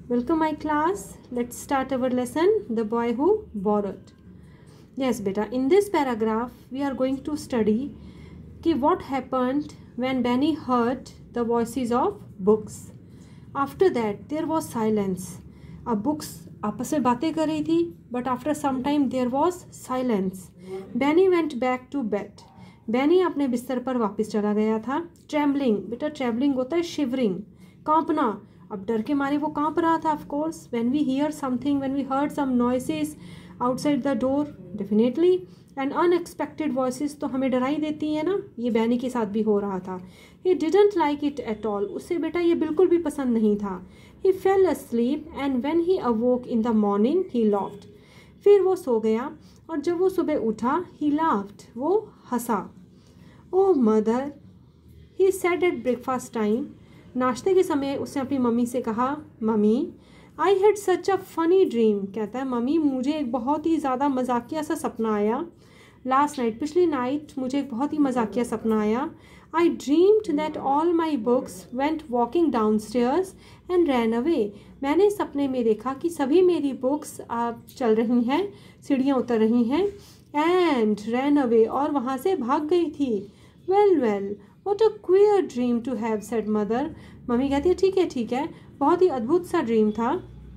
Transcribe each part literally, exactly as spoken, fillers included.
Welcome my class. Let's start our lesson, The Boy Who Borrowed. Yes beta, in this paragraph we are going to study कि what happened when Benny heard the voices of books. After that there was silence. अब books आपस में बातें कर रही थी, but after some time there was silence. Benny went back to bed. Benny अपने बिस्तर पर वापस चला गया था. Trembling, बेटा trembling होता है shivering, कांपना. अब डर के मारे वो कांप रहा था. Of course, when we hear something, when we heard some noises outside the door, definitely and unexpected voices तो हमें डरा ही देती है ना. ये बैनी के साथ भी हो रहा था. He didn't like it at all. उससे बेटा ये बिल्कुल भी पसंद नहीं था. He fell asleep and when he awoke in the morning, he laughed. फिर वो सो गया और जब वो सुबह उठा, he laughed. वो हंसा. Oh mother, he said at breakfast time. नाश्ते के समय उसने अपनी मम्मी से कहा, mummy I had such a funny dream. कहता है मम्मी मुझे एक बहुत ही ज़्यादा मजाकिया सा सपना आया. लास्ट नाइट, पिछली नाइट मुझे एक बहुत ही मजाकिया सपना आया. I dreamed that all my books went walking downstairs and ran away. मैंने सपने में देखा कि सभी मेरी बुक्स आप चल रही हैं, सीढ़ियाँ उतर रही हैं, एंड रैन अवे और वहाँ से भाग गई थी. Well well What a queer dream to have, said mother. Mummy कहती है ठीक है ठीक है, बहुत ही अद्भुत सा ड्रीम था.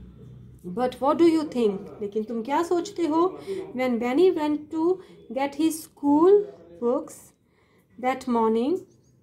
But what do you think? लेकिन तुम क्या सोचते हो? When Benny went to get his school books that morning,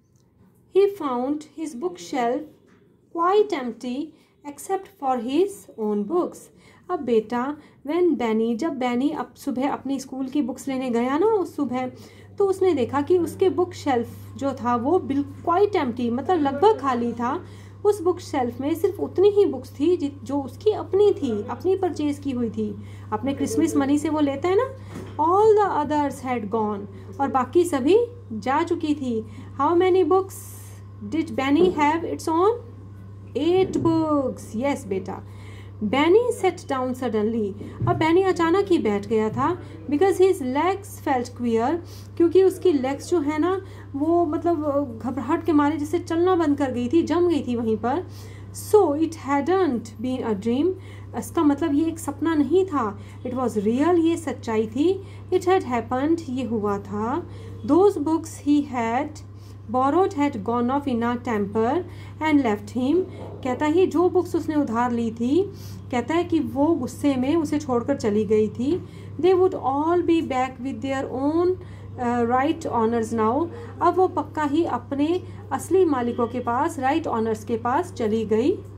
he found his bookshelf quite empty except for his own books. अब बेटा when Benny, जब Benny अब सुबह अपनी स्कूल की बुक्स लेने गया ना उस सुबह, तो उसने देखा कि उसके बुक शेल्फ जो था वो बिल्कुल क्वाइट एम्प्टी, मतलब लगभग खाली था. उस बुक शेल्फ में सिर्फ उतनी ही बुक्स थी जो उसकी अपनी थी, अपनी परचेज की हुई थी, अपने क्रिसमस मनी से वो लेता है ना. All the others had gone, और बाकी सभी जा चुकी थी. How many books did Benny have its on? Eight books. Yes बेटा. Benny sat down suddenly. अब Benny अचानक ही बैठ गया था. Because his legs felt queer, क्योंकि उसकी legs जो है ना वो मतलब घबराहट के मारे जैसे चलना बंद कर गई थी, जम गई थी वहीं पर. So it hadn't been a dream. इसका मतलब ये एक सपना नहीं था. It was real. ये सच्चाई थी. It had happened. ये हुआ था. Those books he had borrowed had gone off in a temper and left him. कहता है जो बुक्स उसने उधार ली थी, कहता है कि वो गुस्से में उसे छोड़कर चली गई थी. They would all be back with their own uh, right honors now. अब वो पक्का ही अपने असली मालिकों के पास, राइट ऑनर्स के पास चली गई